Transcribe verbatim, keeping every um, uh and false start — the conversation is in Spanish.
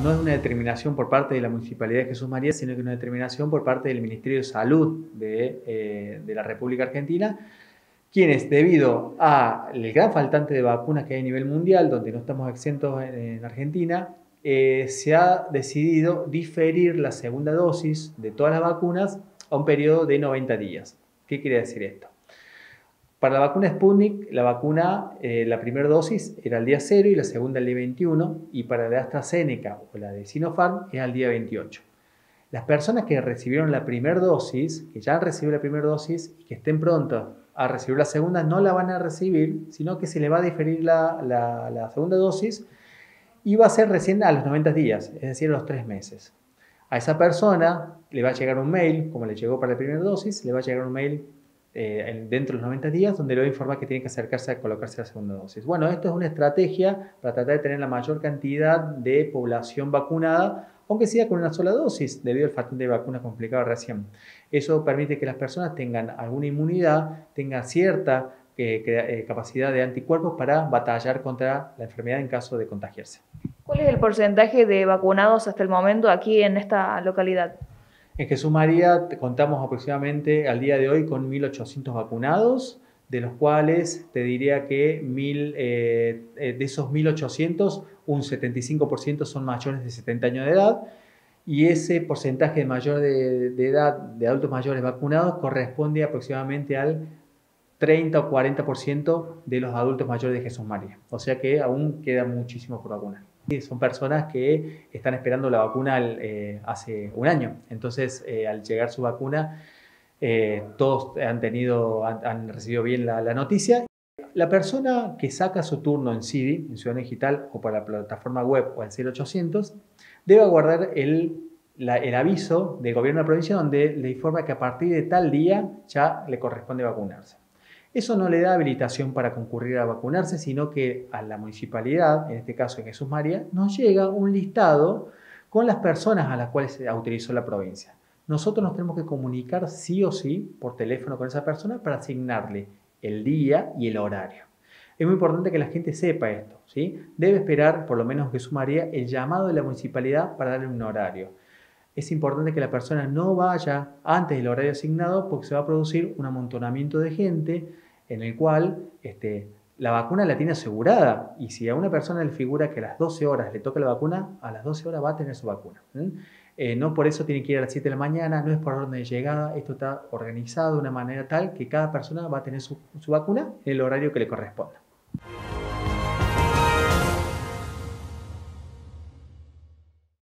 no es una determinación por parte de la Municipalidad de Jesús María, sino que es una determinación por parte del Ministerio de Salud de, eh, de la República Argentina, quienes, debido al gran faltante de vacunas que hay a nivel mundial, donde no estamos exentos en, en Argentina, eh, se ha decidido diferir la segunda dosis de todas las vacunas a un periodo de noventa días. ¿Qué quiere decir esto? Para la vacuna Sputnik, la vacuna, eh, la primera dosis era al día cero y la segunda al día veintiuno, y para la AstraZeneca o la de Sinopharm es al día veintiocho. Las personas que recibieron la primera dosis, que ya han recibido la primera dosis y que estén prontas a recibir la segunda, no la van a recibir, sino que se le va a diferir la, la, la segunda dosis y va a ser recién a los noventa días, es decir, a los tres meses. A esa persona le va a llegar un mail, como le llegó para la primera dosis, le va a llegar un mail Eh, dentro de los noventa días, donde le va a informar que tiene que acercarse a colocarse la segunda dosis. Bueno, esto es una estrategia para tratar de tener la mayor cantidad de población vacunada, aunque sea con una sola dosis, debido al faltante de vacunas complicado recién. Eso permite que las personas tengan alguna inmunidad, tengan cierta eh, eh, capacidad de anticuerpos para batallar contra la enfermedad en caso de contagiarse. ¿Cuál es el porcentaje de vacunados hasta el momento aquí en esta localidad? En Jesús María contamos aproximadamente al día de hoy con mil ochocientos vacunados, de los cuales te diría que mil, eh, de esos mil ochocientos, un setenta y cinco por ciento son mayores de setenta años de edad, y ese porcentaje de mayor de, de edad, de adultos mayores vacunados, corresponde aproximadamente al treinta o cuarenta por ciento de los adultos mayores de Jesús María. O sea que aún queda muchísimo por vacunar. Son personas que están esperando la vacuna eh, hace un año. Entonces, eh, al llegar su vacuna, eh, todos han, tenido, han, han recibido bien la, la noticia. La persona que saca su turno en C I D I, en Ciudadano Digital, o por la plataforma web o al cero ochocientos, debe guardar el, la, el aviso del gobierno de la provincia donde le informa que a partir de tal día ya le corresponde vacunarse. Eso no le da habilitación para concurrir a vacunarse, sino que a la municipalidad, en este caso en Jesús María, nos llega un listado con las personas a las cuales se autorizó la provincia. Nosotros nos tenemos que comunicar sí o sí por teléfono con esa persona para asignarle el día y el horario. Es muy importante que la gente sepa esto, ¿sí? Debe esperar, por lo menos en Jesús María, el llamado de la municipalidad para darle un horario. Es importante que la persona no vaya antes del horario asignado porque se va a producir un amontonamiento de gente en el cual este, la vacuna la tiene asegurada, y si a una persona le figura que a las doce horas le toca la vacuna, a las doce horas va a tener su vacuna. ¿eh? Eh, no por eso tiene que ir a las siete de la mañana, no es por orden de llegada, esto está organizado de una manera tal que cada persona va a tener su, su vacuna en el horario que le corresponda.